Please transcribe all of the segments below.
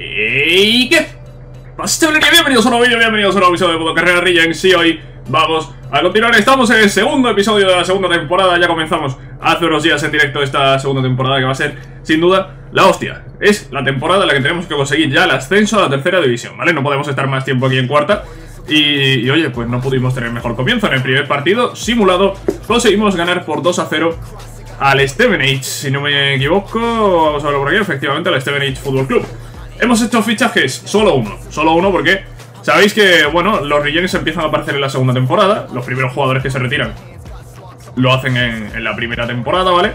¿Y qué pasa? Bienvenidos a un nuevo vídeo, bienvenidos a un nuevo episodio de Modo Carrera Regents. Y hoy vamos a continuar, estamos en el segundo episodio de la segunda temporada. Ya comenzamos hace unos días en directo esta segunda temporada, que va a ser, sin duda, la hostia. Es la temporada en la que tenemos que conseguir ya el ascenso a la tercera división, ¿vale? No podemos estar más tiempo aquí en cuarta. Y oye, pues no pudimos tener mejor comienzo. En el primer partido simulado conseguimos ganar por 2-0 al Stevenage, si no me equivoco. Vamos a verlo por aquí, efectivamente, al Stevenage Fútbol Club. Hemos hecho fichajes, solo uno porque sabéis que, bueno, los Regents empiezan a aparecer en la segunda temporada. Los primeros jugadores que se retiran lo hacen en la primera temporada, ¿vale?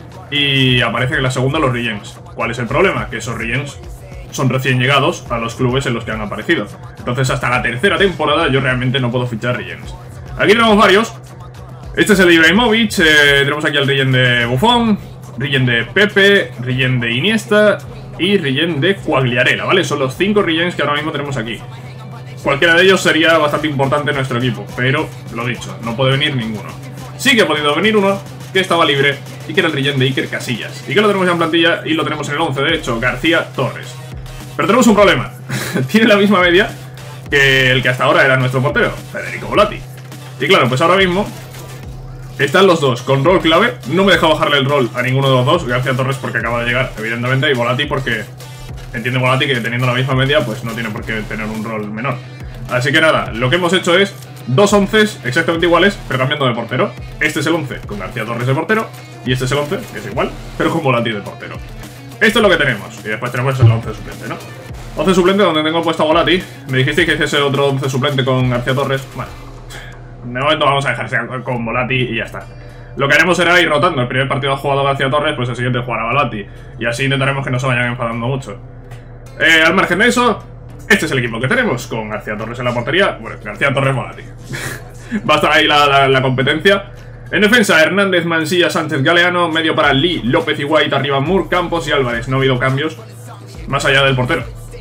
Y aparecen en la segunda los Regents. ¿Cuál es el problema? Que esos Regents son recién llegados a los clubes en los que han aparecido. Entonces hasta la tercera temporada yo realmente no puedo fichar Regents. Aquí tenemos varios. Este es el de Ibrahimovic, tenemos aquí el Regen de Buffon, Regen de Pepe, Regen de Iniesta y Regen de Quagliarella, ¿vale? Son los 5 Regens que ahora mismo tenemos aquí. Cualquiera de ellos sería bastante importante en nuestro equipo, pero, lo dicho, no puede venir ninguno. Sí que ha podido venir uno que estaba libre y que era el Regen de Iker Casillas, y que lo tenemos ya en plantilla y lo tenemos en el 11, de hecho, García Torres. Pero tenemos un problema, tiene la misma media que el que hasta ahora era nuestro portero, Federico Volati. Y claro, pues ahora mismo están los dos con rol clave. No me deja bajarle el rol a ninguno de los dos. García Torres porque acaba de llegar, evidentemente, y Volati porque entiende Volati que teniendo la misma media pues no tiene por qué tener un rol menor. Así que nada, lo que hemos hecho es dos 11 exactamente iguales, pero cambiando de portero. Este es el 11 con García Torres de portero, y este es el 11, que es igual, pero con Volati de portero. Esto es lo que tenemos, y después tenemos el 11 suplente, ¿no? 11 suplente donde tengo puesto a Volati. Me dijisteis que hiciese otro 11 suplente con García Torres. Bueno, de momento vamos a dejarse con Volati y ya está. Lo que haremos será ir rotando. El primer partido ha jugado García Torres, pues el siguiente jugará Volati. Y así intentaremos que no se vayan enfadando mucho. Al margen de eso, este es el equipo que tenemos, con García Torres en la portería. Bueno, García Torres, Volati. Va a estar ahí la competencia. En defensa, Hernández, Mansilla, Sánchez, Galeano. Medio para Lee, López y White. Arriba Moore, Campos y Álvarez. No ha habido cambios más allá del portero.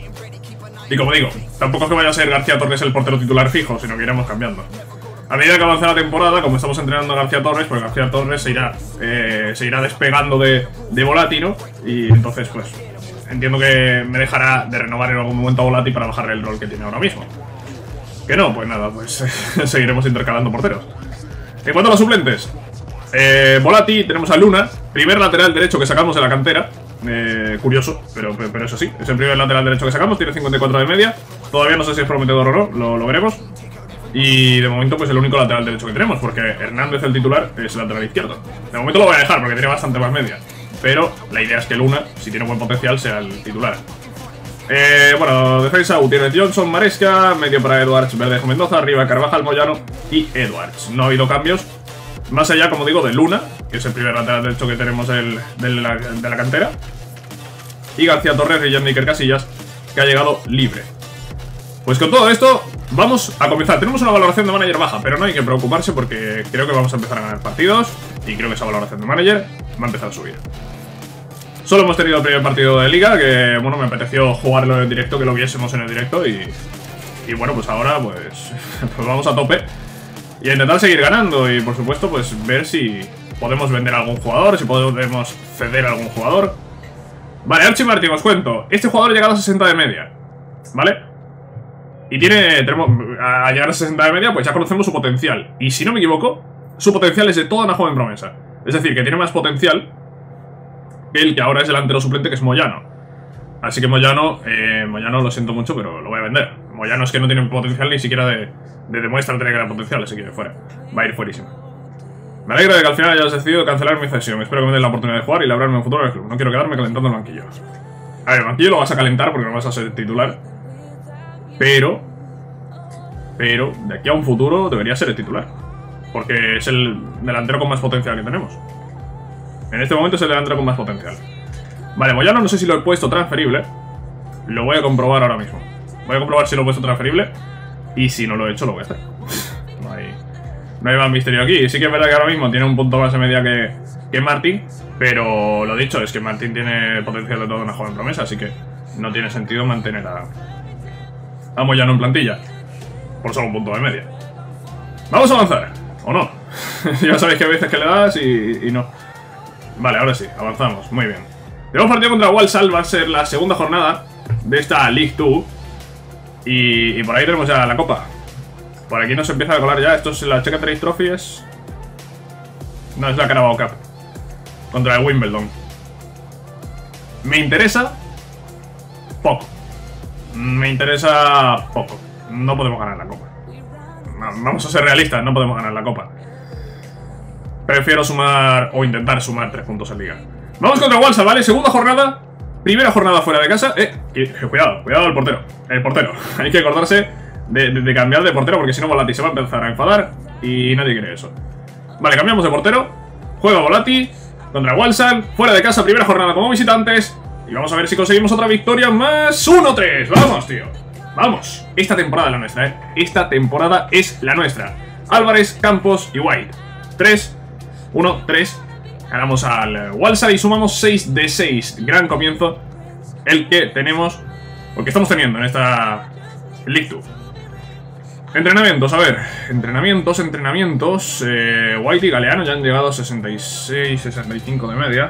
Y como digo, tampoco es que vaya a ser García Torres el portero titular fijo, sino que iremos cambiando. A medida que avance la temporada, como estamos entrenando a García Torres, pues García Torres se irá despegando de Volati, ¿no? Y entonces, pues, entiendo que me dejará de renovar en algún momento a Volati para bajarle el rol que tiene ahora mismo. Que no, pues nada, pues seguiremos intercalando porteros. En cuanto a los suplentes, Volati, tenemos a Luna, primer lateral derecho que sacamos de la cantera. Curioso, pero eso sí, es el primer lateral derecho que sacamos, tiene 54 de media. Todavía no sé si es prometedor o no, lo veremos. Y de momento pues el único lateral derecho que tenemos, porque Hernández, el titular, es el lateral izquierdo. De momento lo voy a dejar porque tiene bastante más media, pero la idea es que Luna, si tiene buen potencial, sea el titular. Bueno, defensa, Gutiérrez, Johnson, Maresca. Medio para Edwards, Verdejo, Mendoza. Arriba Carvajal, Moyano y Edwards. No ha habido cambios, más allá, como digo, de Luna, que es el primer lateral derecho que tenemos de la cantera. Y García Torres, Regen de Iker Casillas, que ha llegado libre. Pues con todo esto vamos a comenzar. Tenemos una valoración de manager baja, pero no hay que preocuparse porque creo que vamos a empezar a ganar partidos. Y creo que esa valoración de manager va a empezar a subir. Solo hemos tenido el primer partido de liga, que bueno, me apeteció jugarlo en directo, que lo viésemos en el directo. Y bueno, pues ahora pues vamos a tope y a intentar seguir ganando. Y por supuesto pues ver si podemos vender a algún jugador, si podemos ceder a algún jugador. Vale, Archie Martin, os cuento. Este jugador ha llegado a 60 de media, ¿vale? Y a llegar a 60 de media, pues ya conocemos su potencial. Y si no me equivoco, su potencial es de toda una joven promesa. Es decir, que tiene más potencial que el que ahora es delantero suplente, que es Moyano. Así que Moyano, lo siento mucho, pero lo voy a vender. Moyano es que no tiene potencial ni siquiera de demuestra tener gran potencial, así que fuera. Va a ir fuerísimo. Me alegra de que al final hayas decidido cancelar mi cesión. Espero que me den la oportunidad de jugar y labrarme un futuro en el club. No quiero quedarme calentando el banquillo. A ver, el banquillo lo vas a calentar porque no vas a ser titular. Pero de aquí a un futuro debería ser el titular, porque es el delantero con más potencial que tenemos. En este momento es el delantero con más potencial. Vale, Moyano no sé si lo he puesto transferible. Lo voy a comprobar ahora mismo. Voy a comprobar si lo he puesto transferible. Y si no lo he hecho, lo voy a hacer. No hay más misterio aquí. Y sí que es verdad que ahora mismo tiene un punto más de media que Martín. Pero lo dicho, es que Martín tiene potencial de toda una joven promesa. Así que no tiene sentido mantener a Moyano en plantilla por solo un punto de media. Vamos a avanzar, ¿o no? Ya sabéis que hay veces que le das y no. Vale, ahora sí, avanzamos, muy bien. Tenemos partido contra Walsall, va a ser la segunda jornada. de esta League 2. Y por ahí tenemos ya la copa. Por aquí nos empieza a colar ya. Esto es la Checkatrade Trophy. No, es la Carabao Cup contra el Wimbledon. Me interesa poco. Me interesa poco. No podemos ganar la copa. Vamos a ser realistas, no podemos ganar la copa. Prefiero sumar o intentar sumar 3 puntos en liga. Vamos contra Walsall, ¿vale? Segunda jornada. Primera jornada fuera de casa. Cuidado el portero. El portero. Hay que acordarse de cambiar de portero, porque si no Volati se va a empezar a enfadar y nadie quiere eso. Vale, cambiamos de portero. Juega Volati contra Walsall. Fuera de casa, primera jornada como visitantes. Y vamos a ver si conseguimos otra victoria más. 1-3. Vamos, tío. Vamos. Esta temporada es la nuestra, ¿eh? Esta temporada es la nuestra. Álvarez, Campos y White. 3, 1, 3. Ganamos al Walsall y sumamos 6 de 6. Gran comienzo el que tenemos, o que estamos teniendo en esta League 2. Entrenamientos, a ver. Entrenamientos. White y Galeano ya han llegado a 66, 65 de media.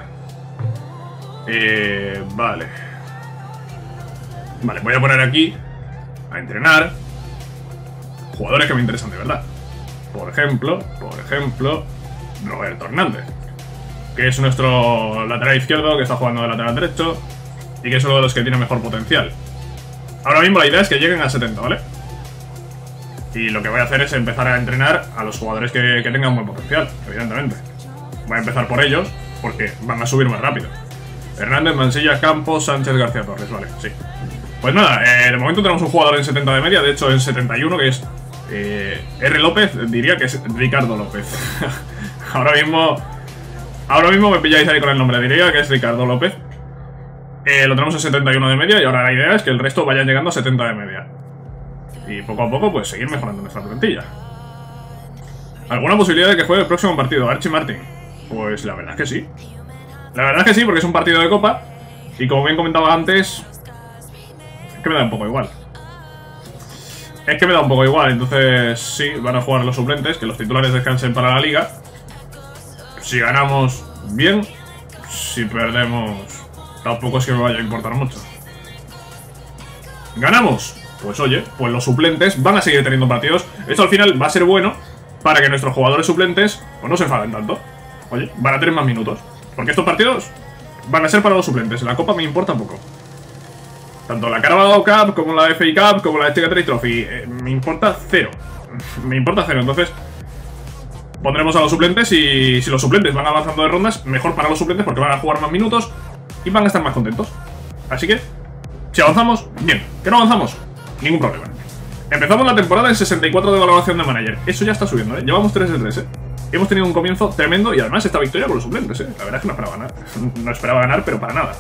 Vale. Vale, voy a poner aquí a entrenar jugadores que me interesan de verdad. Por ejemplo, Roberto Hernández, que es nuestro lateral izquierdo, que está jugando de lateral derecho y que es uno de los que tiene mejor potencial. Ahora mismo la idea es que lleguen a 70, ¿vale? Y lo que voy a hacer es empezar a entrenar a los jugadores que tengan buen potencial, evidentemente. Voy a empezar por ellos, porque van a subir más rápido. Hernández, Mansilla, Campos, Sánchez, García Torres, vale, sí. Pues nada, de momento tenemos un jugador en 70 de media, de hecho en 71, que es R. López, diría que es Ricardo López. Ahora mismo me pilláis ahí con el nombre, diría que es Ricardo López. Lo tenemos en 71 de media y ahora la idea es que el resto vaya llegando a 70 de media. Y poco a poco, pues seguir mejorando nuestra plantilla. ¿Alguna posibilidad de que juegue el próximo partido? Archie Martin. Pues la verdad es que sí. La verdad es que sí, porque es un partido de copa. Y como bien comentaba antes, es que me da un poco igual. Entonces sí, van a jugar los suplentes, que los titulares descansen para la liga. Si ganamos, bien. Si perdemos, tampoco es que me vaya a importar mucho. ¿Ganamos? Pues oye, pues los suplentes van a seguir teniendo partidos. Esto al final va a ser bueno para que nuestros jugadores suplentes pues no se enfaden tanto. Oye, van a tener más minutos, porque estos partidos van a ser para los suplentes. La copa me importa poco. Tanto la Carabao Cup, como la FA Cup, como la Checkatrade Trophy, me importa cero. Me importa cero, entonces pondremos a los suplentes. Y si los suplentes van avanzando de rondas, mejor para los suplentes, porque van a jugar más minutos y van a estar más contentos. Así que, si avanzamos, bien. ¿Que no avanzamos? Ningún problema. Empezamos la temporada en 64 de valoración de manager. Eso ya está subiendo, ¿eh? Llevamos 3 de 3, ¿eh? Hemos tenido un comienzo tremendo y además esta victoria con los suplentes, ¿eh? La verdad es que no esperaba ganar. No esperaba ganar, pero para nada.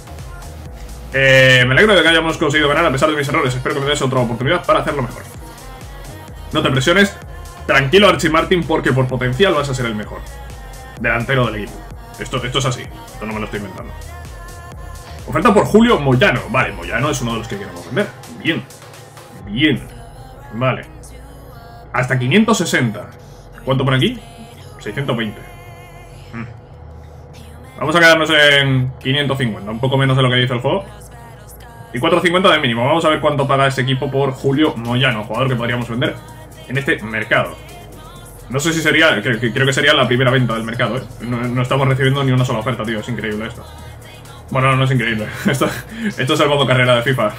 Me alegro de que hayamos conseguido ganar a pesar de mis errores. Espero que me des otra oportunidad para hacerlo mejor. No te presiones. Tranquilo, Archie Martin, porque por potencial vas a ser el mejor delantero del equipo. Esto es así. Esto no me lo estoy inventando. Oferta por Julio Moyano. Vale, Moyano es uno de los que queremos vender. Bien. Bien. Vale. Hasta 560. ¿Cuánto por aquí? 620. Vamos a quedarnos en 550. Un poco menos de lo que dice el juego. Y 450 de mínimo. Vamos a ver cuánto paga este equipo por Julio Moyano, jugador que podríamos vender en este mercado. No sé si sería... Creo que sería la primera venta del mercado, ¿eh? No estamos recibiendo ni una sola oferta, tío. Es increíble esto. Bueno, no es increíble. Esto es el modo carrera de FIFA.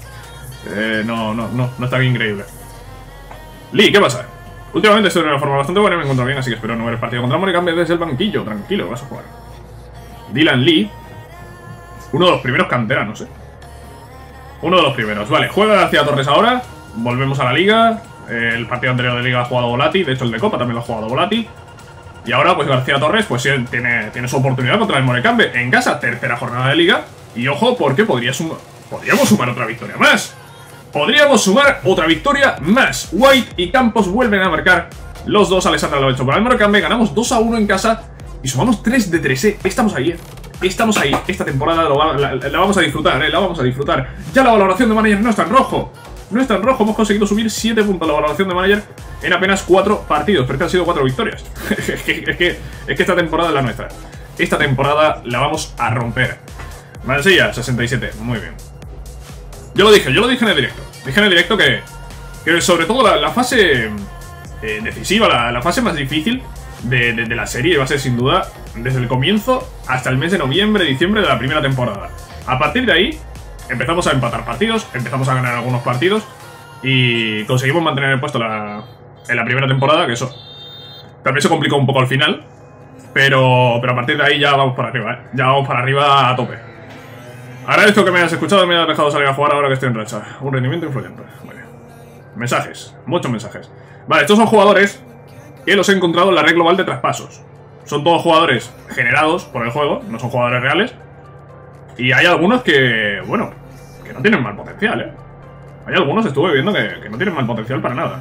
No está bien increíble. Lee, ¿qué pasa? Últimamente estoy en una forma bastante buena y me encuentro bien, así que espero no ver el partido contra Morecambe desde el banquillo. Tranquilo, vas a jugar. Dylan Lee. Uno de los primeros canteranos, ¿eh? Uno de los primeros. Vale, juega García Torres ahora. Volvemos a la liga. El partido anterior de liga ha jugado Volati. De hecho, el de Copa también lo ha jugado Volati. Y ahora, pues García Torres, pues tiene su oportunidad contra el Morecambe en casa. Tercera jornada de liga. Y ojo, porque podríamos sumar otra victoria más. Podríamos sumar otra victoria más. White y Campos vuelven a marcar. Los dos, Alessandra lo ha hecho para el Morecambe. Ganamos 2-1 en casa. Y sumamos 3 de 3, ¿eh? Estamos ahí, ¿eh? Estamos ahí. Esta temporada la vamos a disfrutar, ¿eh? La vamos a disfrutar. Ya la valoración de manager no está en rojo. No está en rojo. Hemos conseguido subir 7 puntos la valoración de manager en apenas 4 partidos. Pero es que han sido 4 victorias. es que esta temporada es la nuestra. Esta temporada la vamos a romper. Mansilla, 67. Muy bien. Yo lo dije en el directo. Dije en el directo que sobre todo la fase decisiva, la fase más difícil de la serie va a ser sin duda desde el comienzo hasta el mes de noviembre, diciembre de la primera temporada. A partir de ahí empezamos a empatar partidos, empezamos a ganar algunos partidos y conseguimos mantener el puesto en la primera temporada, que eso también se complicó un poco al final, pero a partir de ahí ya vamos para arriba, ya vamos para arriba a tope. Agradezco que me hayas escuchado y me hayas dejado salir a jugar ahora que estoy en racha. Un rendimiento influyente. Vale. Mensajes, muchos mensajes. Vale, estos son jugadores que los he encontrado en la red global de traspasos. Son todos jugadores generados por el juego, no son jugadores reales. Y hay algunos que, bueno, que no tienen mal potencial, ¿eh? Hay algunos, estuve viendo que no tienen mal potencial para nada.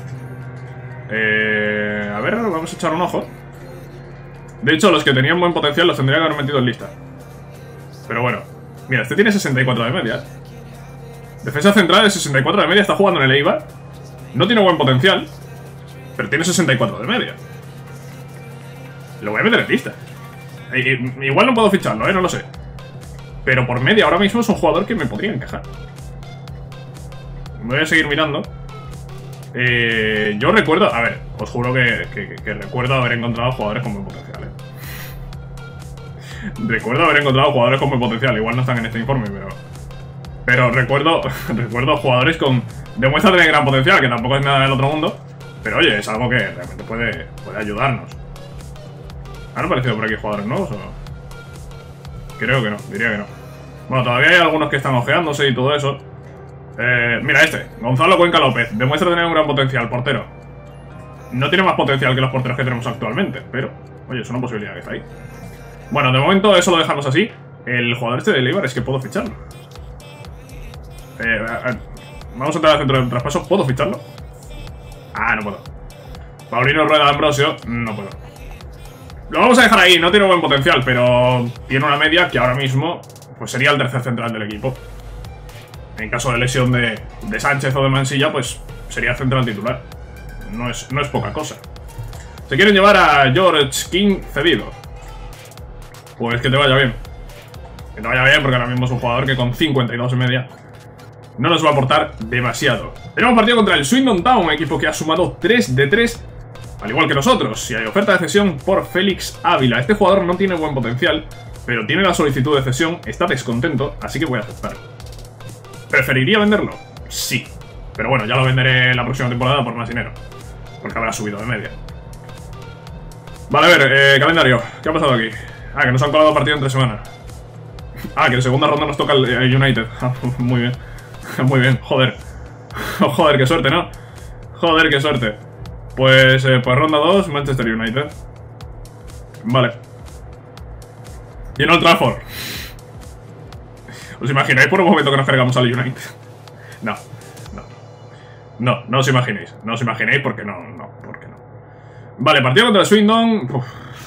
A ver, vamos a echar un ojo. De hecho, los que tenían buen potencial los tendría que haber metido en lista. Pero bueno, mira, este tiene 64 de media. Defensa central de 64 de media, está jugando en el Eibar. No tiene buen potencial, pero tiene 64 de media. Lo voy a meter en lista. Igual no puedo ficharlo, no lo sé. Pero por media ahora mismo es un jugador que me podría encajar. Voy a seguir mirando. Yo recuerdo, a ver, os juro que recuerdo haber encontrado jugadores con buen potencial, Recuerdo haber encontrado jugadores con buen potencial. Igual no están en este informe, pero recuerdo jugadores con... Demuestra tener gran potencial, que tampoco es nada del otro mundo. Pero oye, es algo que realmente puede ayudarnos. ¿Han aparecido por aquí jugadores nuevos o no? Creo que no, diría que no. Bueno, todavía hay algunos que están ojeándose y todo eso. Mira este, Gonzalo Cuenca López. Demuestra tener un gran potencial, portero. No tiene más potencial que los porteros que tenemos actualmente, pero, oye, es una posibilidad que está ahí. Bueno, de momento eso lo dejamos así. El jugador este de Eibar es que puedo ficharlo. Vamos a entrar al centro del traspaso. ¿Puedo ficharlo? Ah, no puedo. Paulino Rueda Ambrosio, no puedo. Lo vamos a dejar ahí, no tiene buen potencial, pero tiene una media que ahora mismo pues sería el tercer central del equipo. En caso de lesión de Sánchez o de Mansilla, pues sería central titular. No es poca cosa. Se quieren llevar a George King cedido. Pues que te vaya bien. Que te vaya bien porque ahora mismo es un jugador que con 52 de media no nos va a aportar demasiado. Tenemos partido contra el Swindon Town, un equipo que ha sumado 3 de 3, al igual que nosotros. Si hay oferta de cesión por Félix Ávila. Este jugador no tiene buen potencial, pero tiene la solicitud de cesión, está descontento, así que voy a aceptar. ¿Preferiría venderlo? Sí. Pero bueno, ya lo venderé la próxima temporada por más dinero, porque habrá subido de media. Vale, a ver, calendario. ¿Qué ha pasado aquí? Ah, que nos han colado partido entre semanas. Ah, que en segunda ronda nos toca el United. Muy bien. Muy bien, joder. Joder, qué suerte, ¿no? Joder, qué suerte. Pues ronda 2, Manchester United. Vale. Y en Old Trafford. ¿Os imagináis por un momento que nos cargamos al United? No, no. No, no os imaginéis. No os imaginéis porque no, porque no. Vale, partido contra el Swindon. Uf.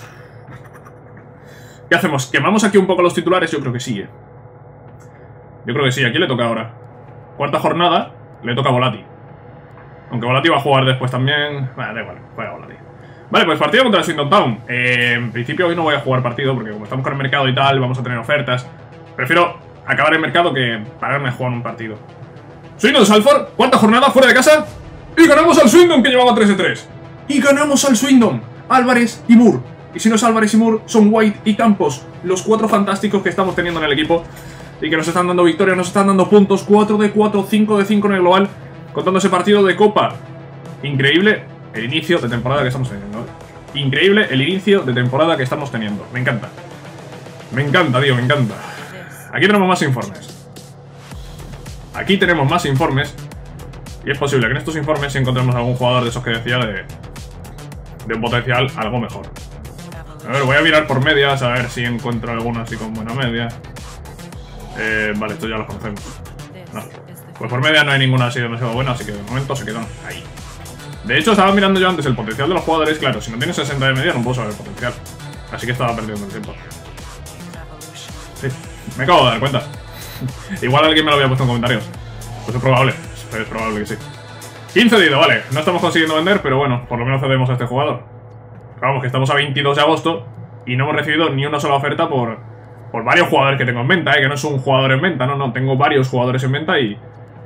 ¿Qué hacemos? ¿Quemamos aquí un poco los titulares? Yo creo que sí, Yo creo que sí, aquí le toca ahora. Cuarta jornada, le toca a Volati. Aunque Volati va a jugar después también. Bueno, da igual, juega Volati. Vale, pues partido contra el Swindon Town. En principio hoy no voy a jugar partido porque como estamos con el mercado y tal, vamos a tener ofertas. Prefiero acabar el mercado que pararme a jugar un partido. Swindon Salford, cuarta jornada, fuera de casa. Y ganamos al Swindon, que llevaba 3 de 3. Y ganamos al Swindon. Álvarez y Moore. Y si no es Álvarez y Moore, son White y Campos. Los 4 fantásticos que estamos teniendo en el equipo. Y que nos están dando victorias, nos están dando puntos. 4 de 4, 5 de 5 en el global. Contando ese partido de Copa. Increíble el inicio de temporada que estamos teniendo. Increíble el inicio de temporada que estamos teniendo. Me encanta. Me encanta, tío, me encanta. Aquí tenemos más informes. Aquí tenemos más informes. Y es posible que en estos informes encontremos algún jugador de esos que decía de un potencial algo mejor. A ver, voy a mirar por medias, a ver si encuentro alguno así con buena media. Vale, esto ya lo conocemos. No. Pues por media no hay ninguna así demasiado buena, así que de momento se quedan ahí. De hecho, estaba mirando yo antes el potencial de los jugadores. Claro, si no tienes 60 de media no puedo saber el potencial. Así que estaba perdiendo el tiempo. Sí, me acabo de dar cuenta. Igual alguien me lo había puesto en comentarios. Pues es probable que sí. 15 cedido, vale. No estamos consiguiendo vender, pero bueno, por lo menos cedemos a este jugador. Vamos, que estamos a 22 de agosto y no hemos recibido ni una sola oferta por varios jugadores que tengo en venta, que no es un jugador en venta, no, tengo varios jugadores en venta y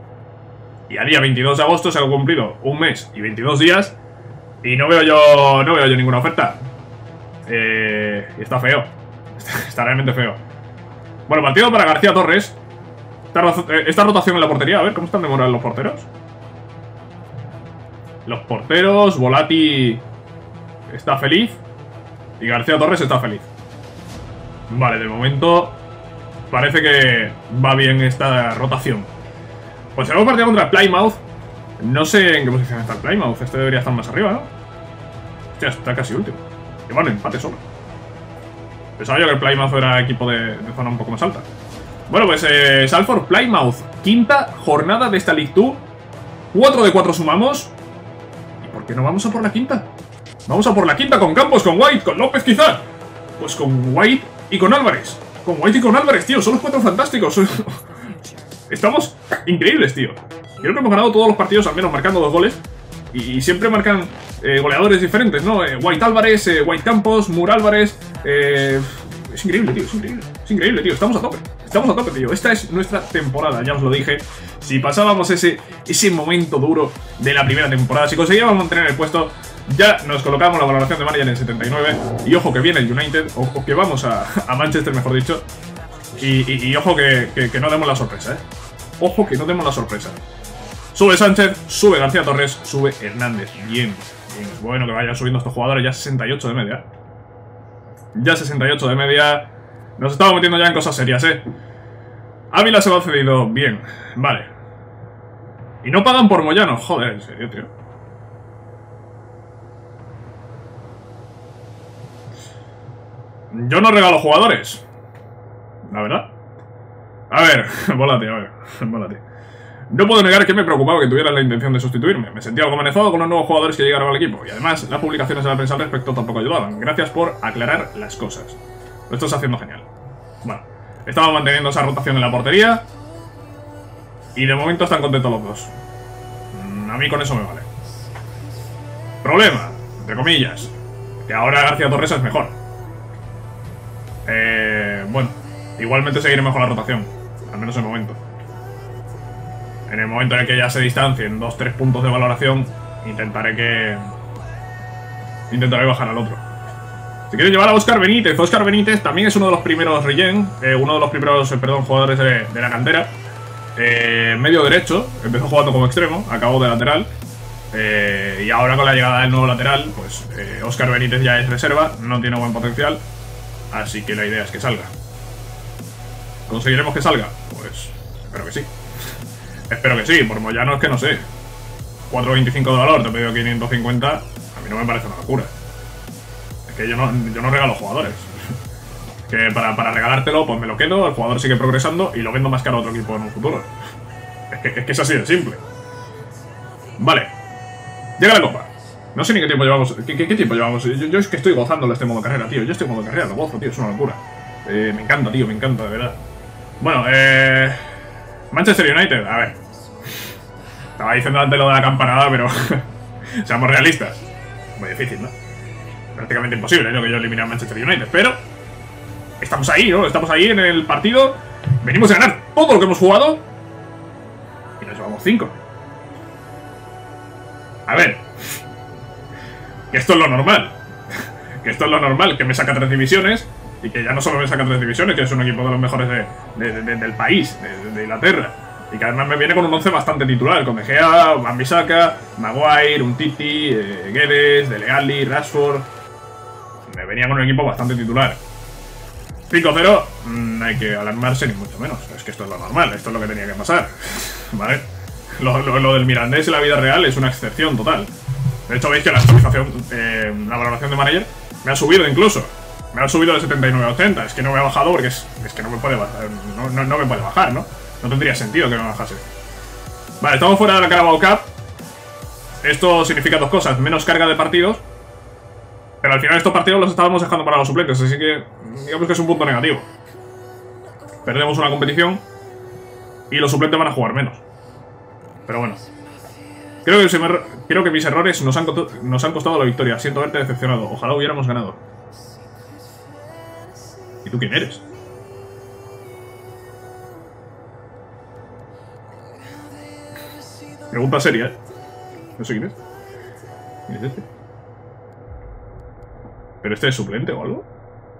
Y a día 22 de agosto se ha cumplido un mes y 22 días. Y no veo yo ninguna oferta. Y está feo. Está realmente feo. Bueno, partido para García Torres. Esta rotación en la portería. A ver, ¿cómo están de moral los porteros? Los porteros, Volati está feliz. Y García Torres está feliz. Vale, de momento parece que va bien esta rotación. Pues hemos partido contra el Plymouth. No sé en qué posición está el Plymouth. Este debería estar más arriba, ¿no? Hostia, está casi último. Y bueno, empate solo. Pensaba yo que el Plymouth era equipo de zona un poco más alta. Bueno, pues Salford Plymouth. Quinta jornada de esta League 2. 4 de 4 sumamos. ¿Y por qué no vamos a por la quinta? Vamos a por la quinta con Campos, con White, con López quizá. Pues con White y con Álvarez. Con White y con Álvarez, tío. Son los 4 fantásticos. Estamos increíbles, tío. Creo que hemos ganado todos los partidos, al menos marcando 2 goles. Y siempre marcan goleadores diferentes, ¿no? White Álvarez, White Campos, Moore Álvarez. Es increíble, tío. Es increíble. Es increíble, tío. Estamos a tope. Estamos a tope, tío. Esta es nuestra temporada, ya os lo dije. Si pasábamos ese momento duro de la primera temporada, si conseguíamos mantener el puesto, ya nos colocamos la valoración de manager en el 79. Y ojo que viene el United, o que vamos a Manchester, mejor dicho. Y ojo que no demos la sorpresa, ¿eh? Ojo que no demos la sorpresa. Sube Sánchez, sube García Torres, sube Hernández. Bien, bien. Es bueno que vayan subiendo estos jugadores. Ya 68 de media. Ya 68 de media. Nos estamos metiendo ya en cosas serias, ¿eh? Ávila se lo ha cedido. Bien, vale. Y no pagan por Moyano. Joder, en serio, tío. Yo no regalo jugadores, la verdad. A ver, volate, a ver, volate. No puedo negar que me preocupaba que tuvieran la intención de sustituirme. Me sentía algo amenazado con los nuevos jugadores que llegaron al equipo. Y además, las publicaciones de la prensa al respecto tampoco ayudaban. Gracias por aclarar las cosas. Lo estás haciendo genial. Bueno, estamos manteniendo esa rotación en la portería. Y de momento están contentos los dos. A mí con eso me vale. Problema, entre comillas, que ahora García Torres es mejor. Bueno, igualmente seguiré mejor la rotación. Al menos en el momento. En el momento en el que ya se distancien 2-3 puntos de valoración, intentaré bajar al otro. Si quieren llevar a Óscar Benítez. Óscar Benítez también es uno de los primeros regen, uno de los primeros, jugadores de la cantera. Medio derecho, empezó jugando como extremo, acabó de lateral. Y ahora con la llegada del nuevo lateral, pues Óscar Benítez ya es reserva, no tiene buen potencial. Así que la idea es que salga. ¿Conseguiremos que salga? Pues espero que sí. Espero que sí, por Moyano es que no sé. 4.25 de valor, te he pedido 550. A mí no me parece una locura. Es que yo no regalo jugadores. Que para regalártelo, pues me lo quedo, el jugador sigue progresando y lo vendo más caro a otro equipo en un futuro. Es que es así de simple. Vale. Llega la copa. No sé ni qué tiempo llevamos. ¿Qué tiempo llevamos? Yo es que estoy gozándolo este modo carrera, tío. Yo estoy en modo carrera, lo gozo, tío. Es una locura. Me encanta, tío. Me encanta, de verdad. Bueno, Manchester United, a ver. Estaba diciendo antes lo de la campanada, pero seamos realistas. Muy difícil, ¿no? Prácticamente imposible, ¿no? Que yo elimine a Manchester United, pero estamos ahí, ¿no? Estamos ahí en el partido. Venimos a ganar todo lo que hemos jugado y nos llevamos 5. A ver, que esto es lo normal. Que esto es lo normal, que me saca 3 divisiones. Y que ya no solo me saca 3 divisiones, que es un equipo de los mejores del país, de Inglaterra. Y que además me viene con un 11 bastante titular, con De Gea, Wan-Bissaka, Maguire, Umtiti, Guedes, Dele Alli, Rashford. Me venía con un equipo bastante titular. 5-0, no hay que alarmarse ni mucho menos. Es que esto es lo normal, esto es lo que tenía que pasar. ¿Vale? Lo del Mirandés en la vida real es una excepción total. De hecho, veis que la actualización, la valoración de manager me ha subido incluso. Me ha subido de 79 a 80. Es que no me ha bajado porque es que no me puede bajar. No me puede bajar, ¿no? No tendría sentido que me bajase. Vale, estamos fuera de la Carabao Cup. Esto significa 2 cosas. Menos carga de partidos. Pero al final estos partidos los estábamos dejando para los suplentes. Así que digamos que es un punto negativo. Perdemos una competición y los suplentes van a jugar menos. Pero bueno. Creo que mis errores nos han costado la victoria. Siento verte decepcionado. Ojalá hubiéramos ganado. ¿Y tú quién eres? Pregunta seria, ¿eh? No sé quién es. ¿Quién es este? ¿Pero este es suplente o algo?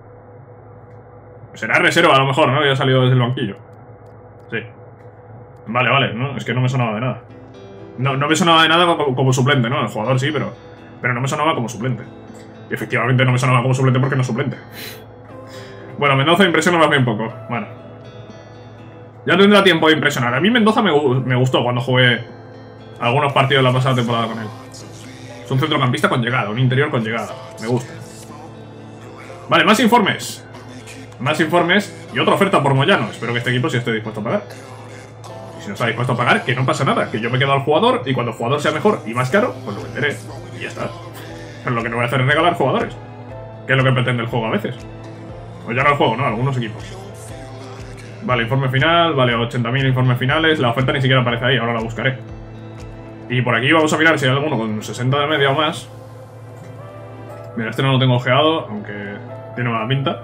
Será reserva a lo mejor, ¿no? Ya ha salido desde el banquillo. Sí. Vale, vale, no, es que no me sonaba de nada. No me sonaba de nada como suplente, ¿no? El jugador sí, pero no me sonaba como suplente. Y efectivamente no me sonaba como suplente porque no es suplente. Bueno, Mendoza impresiona más bien poco. Bueno. Ya tendrá tiempo de impresionar. A mí Mendoza me gustó cuando jugué algunos partidos la pasada temporada con él. Es un centrocampista con llegada, un interior con llegada. Me gusta. Vale, más informes. Más informes y otra oferta por Moyano. Espero que este equipo sí esté dispuesto a pagar. Y si no está dispuesto a pagar, que no pasa nada. Que yo me quedo al jugador y cuando el jugador sea mejor y más caro, pues lo venderé. Y ya está. Pero lo que no voy a hacer es regalar jugadores. Que es lo que pretende el juego a veces. O ya no el juego, ¿no? Algunos equipos. Vale, informe final. Vale, 80.000 informes finales. La oferta ni siquiera aparece ahí. Ahora la buscaré. Y por aquí vamos a mirar si hay alguno con 60 de media o más. Mira, este no lo tengo ojeado, aunque tiene mala pinta.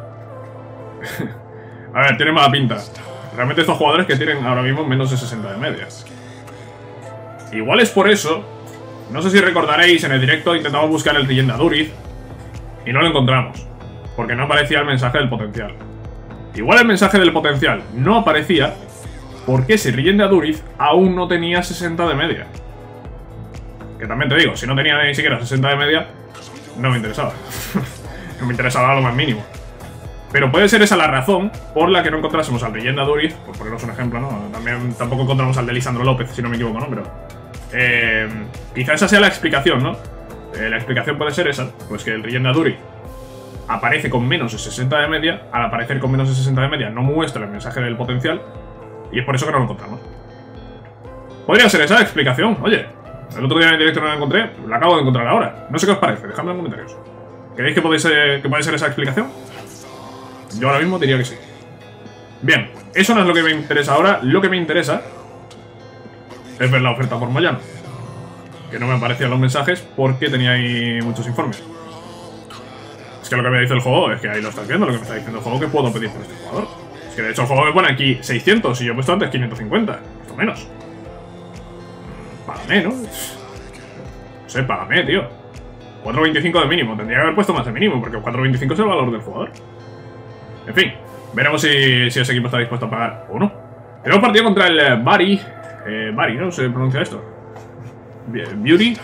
A ver, tiene mala pinta. Realmente estos jugadores que tienen ahora mismo menos de 60 de media. Igual es por eso. No sé si recordaréis, en el directo intentamos buscar el Leyenda Duriz y no lo encontramos, porque no aparecía el mensaje del potencial. Igual el mensaje del potencial no aparecía porque ese Leyenda Duriz aún no tenía 60 de media. Que también te digo, si no tenía ni siquiera 60 de media, no me interesaba. No me interesaba lo más mínimo. Pero puede ser esa la razón por la que no encontrásemos al Leyenda Duriz, por ponernos un ejemplo, ¿no? Tampoco encontramos al de Lisandro López, si no me equivoco, ¿no? Pero quizá esa sea la explicación, ¿no? La explicación puede ser esa, pues que el Leyenda Duriz aparece con menos de 60 de media. Al aparecer con menos de 60 de media no muestra el mensaje del potencial y es por eso que no lo encontramos. Podría ser esa la explicación. Oye, el otro día en el directo no la encontré, la acabo de encontrar ahora. No sé qué os parece, dejadme en comentarios. ¿Creéis que puede ser esa explicación? Yo ahora mismo diría que sí. Bien, eso no es lo que me interesa ahora. Lo que me interesa es ver la oferta por Moyano, que no me aparecían los mensajes porque tenía ahí muchos informes. Es que lo que me dice el juego es que ahí lo estás viendo, lo que me está diciendo el juego que puedo pedir por este jugador. Es que de hecho el juego me pone aquí 600 y yo he puesto antes 550, esto menos. Págame, ¿no? No sé, págame, tío. 4.25 de mínimo, tendría que haber puesto más de mínimo porque 4.25 es el valor del jugador. En fin, veremos si ese equipo está dispuesto a pagar o no. Tenemos partido contra el Bari. Bari, ¿no? ¿Se pronuncia esto? Beauty.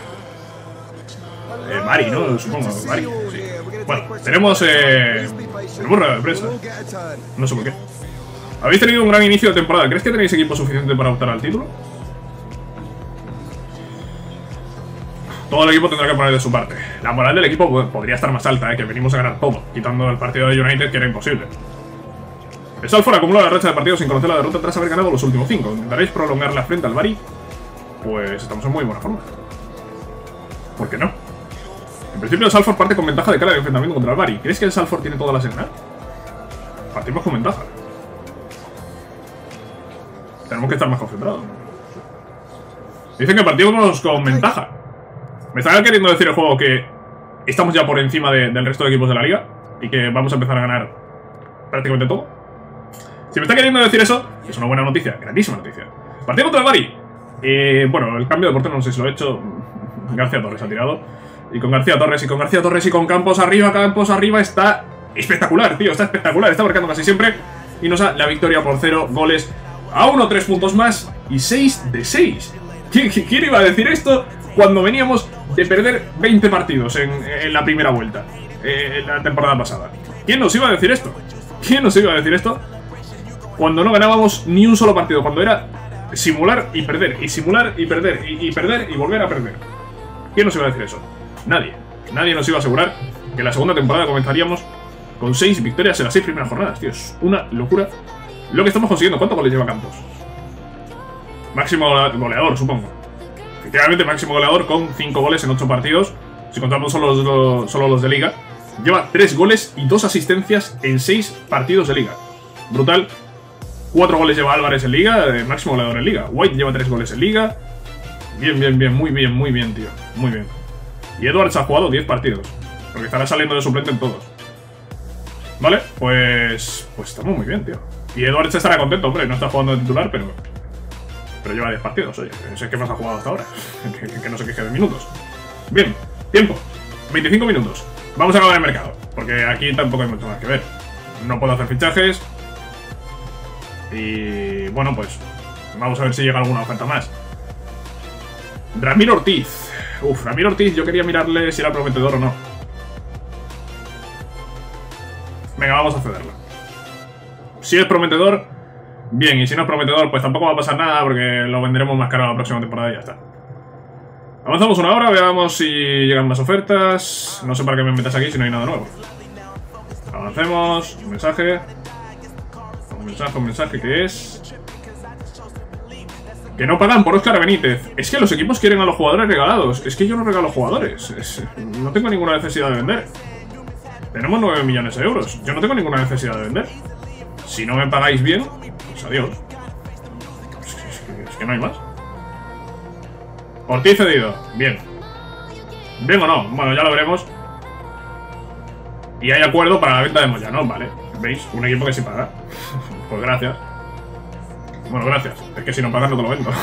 Bari, ¿no? Supongo, Bari. Sí. Bueno, tenemos rueda de prensa. No sé por qué. Habéis tenido un gran inicio de temporada. ¿Crees que tenéis equipo suficiente para optar al título? Todo el equipo tendrá que poner de su parte. La moral del equipo podría estar más alta, que venimos a ganar todo, quitando el partido de United, que era imposible. El Salford acumula la racha de partidos sin conocer la derrota tras haber ganado los últimos 5. ¿Intentaréis prolongar la frente al Bari? Pues estamos en muy buena forma. ¿Por qué no? En principio el Salford parte con ventaja de cara de enfrentamiento contra el Bari. ¿Crees que el Salford tiene todas las en ganar? Partimos con ventaja. Tenemos que estar más concentrados. Dicen que partimos con ventaja. ¿Me está queriendo decir el juego que estamos ya por encima del resto de equipos de la liga? Y que vamos a empezar a ganar prácticamente todo. Si me está queriendo decir eso, es una buena noticia, grandísima noticia. Partido contra el Bari. Bueno, el cambio de portero no sé si lo he hecho. García Torres ha tirado. Y con García Torres, y con Campos arriba está espectacular, tío, está espectacular. Está marcando casi siempre y nos da la victoria por 0 goles a 1, 3 puntos más y 6 de 6. ¿Quién iba a decir esto cuando veníamos de perder 20 partidos en la primera vuelta, en la temporada pasada? ¿Quién nos iba a decir esto? ¿Quién nos iba a decir esto? Cuando no ganábamos ni un solo partido, cuando era simular y perder, y simular y perder, y perder y volver a perder. ¿Quién nos iba a decir eso? Nadie. Nadie nos iba a asegurar que la segunda temporada comenzaríamos con 6 victorias en las 6 primeras jornadas, tío. Es una locura lo que estamos consiguiendo. ¿Cuántos goles lleva Campos? Máximo goleador, supongo. Efectivamente, máximo goleador con 5 goles en 8 partidos. Si contamos solo los de liga. Lleva 3 goles y 2 asistencias en 6 partidos de liga. Brutal. 4 goles lleva Álvarez en liga, máximo goleador en liga. White lleva 3 goles en liga. Bien, muy bien, tío. Muy bien. Y Edwards ha jugado 10 partidos, porque estará saliendo de suplente en todos. Vale, pues estamos muy bien, tío. Y Edwards estará contento, hombre. No está jugando de titular, pero Pero lleva 10 partidos, oye. Es el que más ha jugado hasta ahora. Que no se queje de minutos. Bien, tiempo. 25 minutos. Vamos a acabar el mercado, porque aquí tampoco hay mucho más que ver. No puedo hacer fichajes. Y bueno, pues vamos a ver si llega alguna oferta más. Ramiro Ortiz. Uf, Ramiro Ortiz, yo quería mirarle si era prometedor o no. Venga, vamos a cederlo. Si es prometedor, bien. Y si no es prometedor, pues tampoco va a pasar nada, porque lo venderemos más caro la próxima temporada y ya está. Avanzamos una hora, veamos si llegan más ofertas. No sé para qué me metas aquí si no hay nada nuevo. Avancemos. Un mensaje. Un mensaje que es... Que no pagan por Óscar Benítez. Es que los equipos quieren a los jugadores regalados. Es que yo no regalo jugadores. No tengo ninguna necesidad de vender. Tenemos 9 millones de euros. Yo no tengo ninguna necesidad de vender. Si no me pagáis bien, pues adiós. Es que no hay más. Ortiz cedido. Bien. ¿Bien o no? Bueno, ya lo veremos. Y hay acuerdo para la venta de Moyano, vale. ¿Veis? Un equipo que sí paga. Pues gracias. Bueno, gracias. Es que si no pagas no te lo vendo.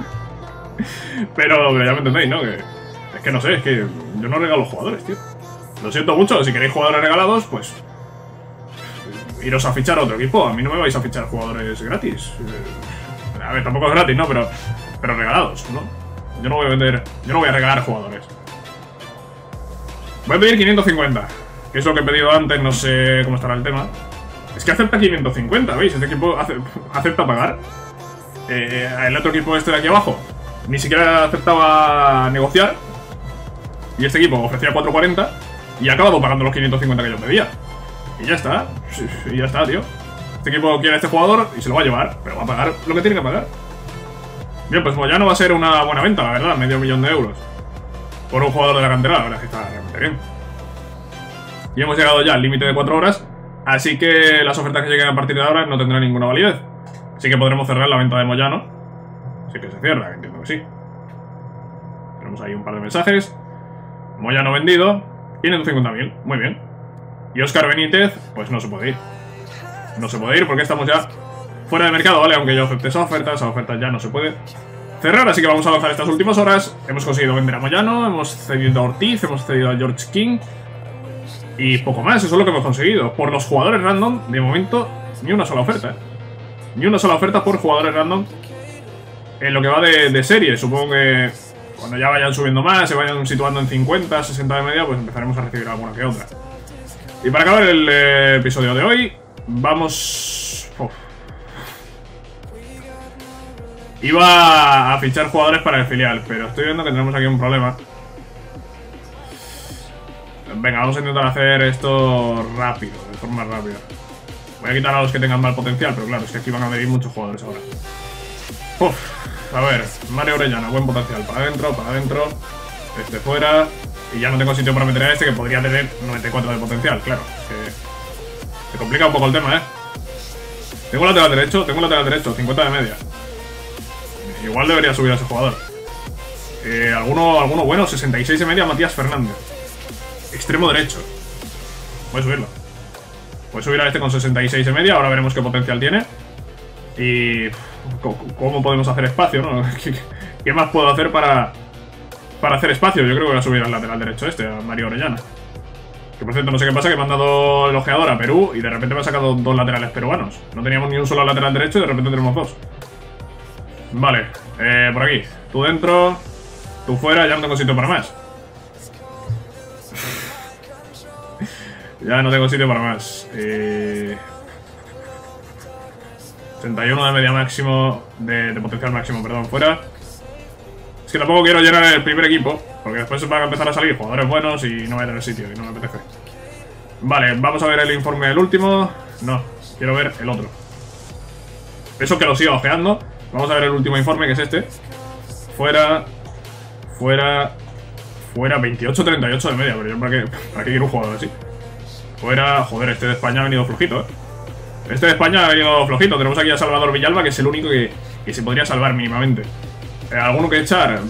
Pero ya me entendéis, ¿no? Es que no sé, es que yo no regalo jugadores, tío. Lo siento mucho, si queréis jugadores regalados, pues... iros a fichar a otro equipo. A mí no me vais a fichar jugadores gratis. A ver, tampoco es gratis, ¿no? Pero regalados, ¿no? Yo no voy a vender... Yo no voy a regalar jugadores. Voy a pedir 550. Que es lo que he pedido antes, no sé cómo estará el tema. Es que acepta 550, ¿veis? Este equipo acepta pagar. El otro equipo este de aquí abajo ni siquiera aceptaba negociar. Y este equipo ofrecía 440 y ha acabado pagando los 550 que yo pedía. Y ya está. Y ya está, tío. Este equipo quiere a este jugador y se lo va a llevar, pero va a pagar lo que tiene que pagar. Bien, pues Moyano va a ser una buena venta, la verdad. Medio millón de euros por un jugador de la cantera, la verdad es que está realmente bien. Y hemos llegado ya al límite de 4 horas. Así que las ofertas que lleguen a partir de ahora no tendrán ninguna validez. Así que podremos cerrar la venta de Moyano. Así que se cierra, entiendo que sí. Tenemos ahí un par de mensajes. Moyano vendido. 550.000, muy bien. Y Óscar Benítez, pues no se puede ir. No se puede ir porque estamos ya fuera de mercado, ¿vale? Aunque yo acepte esa oferta ya no se puede cerrar. Así que vamos a avanzar estas últimas horas. Hemos conseguido vender a Moyano, hemos cedido a Ortiz, hemos cedido a George King. Y poco más, eso es lo que hemos conseguido. Por los jugadores random, de momento, ni una sola oferta. Ni una sola oferta por jugadores random en lo que va de serie. Supongo que cuando ya vayan subiendo más, se vayan situando en 50, 60 de media, pues empezaremos a recibir alguna que otra. Y para acabar el episodio de hoy, vamos... Iba a fichar jugadores para el filial, pero estoy viendo que tenemos aquí un problema. Venga, vamos a intentar hacer esto rápido, de forma rápida. Voy a quitar a los que tengan mal potencial, pero claro, es que aquí van a venir muchos jugadores ahora. A ver, Mario Orellana, buen potencial. Para adentro. Este fuera. Y ya no tengo sitio para meter a este, que podría tener 94 de potencial, claro. Es que se complica un poco el tema, ¿eh? Tengo lateral derecho, 50 de media. Igual debería subir a ese jugador. Alguno bueno, 66 de media, Matías Fernández. Extremo derecho. Voy a subirlo. Voy a subir a este con 66 de media. Ahora veremos qué potencial tiene. Y cómo podemos hacer espacio, ¿no? ¿Qué más puedo hacer para hacer espacio? Yo creo que voy a subir al lateral derecho este, a Mario Orellana. Que por cierto, no sé qué pasa, que me han dado el ojeador a Perú y de repente me han sacado 2 laterales peruanos. No teníamos ni un solo lateral derecho y de repente tenemos 2. Vale, por aquí. Tú dentro, tú fuera, ya no tengo sitio para más. Ya no tengo sitio para más. 81 de media máximo, de potencial máximo, perdón, fuera. Es que tampoco quiero llenar el primer equipo, porque después van a empezar a salir jugadores buenos y no voy a tener sitio, y no me apetece. Vale, vamos a ver el informe del último. No, quiero ver el otro. Eso que lo sigo ojeando. Vamos a ver el último informe, que es este. Fuera, 28-38 de media, pero yo ¿para qué quiero un jugador así? Fuera, joder, este de España ha venido flojito, Este de España ha venido flojito. Tenemos aquí a Salvador Villalba, que es el único que se podría salvar mínimamente. ¿Alguno que echar?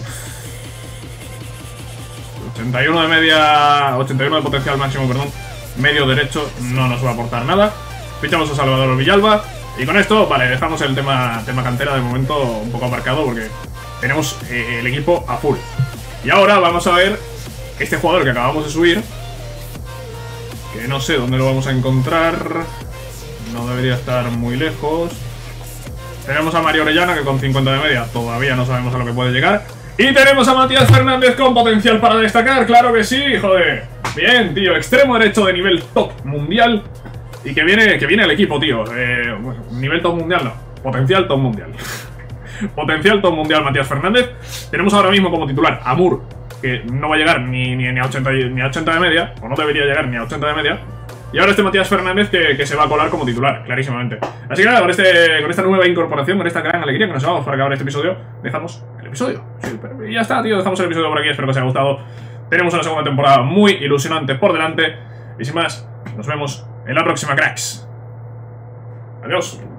81 de media... 81 de potencial máximo, perdón. Medio derecho no nos va a aportar nada. Fichamos a Salvador Villalba. Y con esto, vale, dejamos el tema cantera de momento un poco aparcado porque tenemos el equipo a full. Y ahora vamos a ver este jugador que acabamos de subir, que no sé dónde lo vamos a encontrar. No debería estar muy lejos. Tenemos a Mario Orellana, que con 50 de media todavía no sabemos a lo que puede llegar. Y tenemos a Matías Fernández con potencial para destacar, claro que sí, joder. Bien, tío, extremo derecho de nivel top mundial. Y que viene el equipo, tío. Bueno, nivel top mundial no, potencial top mundial. Potencial top mundial Matías Fernández. Tenemos ahora mismo como titular a Moore, que no va a llegar ni a 80 de media, o no debería llegar ni a 80 de media. Y ahora este Matías Fernández que se va a colar como titular, clarísimamente. Así que nada, con esta nueva incorporación, con esta gran alegría que nos vamos para acabar este episodio, dejamos el episodio. Sí, y ya está, tío, dejamos el episodio por aquí, espero que os haya gustado. Tenemos una segunda temporada muy ilusionante por delante. Y sin más, nos vemos en la próxima, cracks. Adiós.